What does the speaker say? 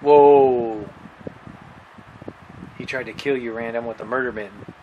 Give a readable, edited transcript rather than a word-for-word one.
Whoa. He tried to kill you, Random, with a murder mitten.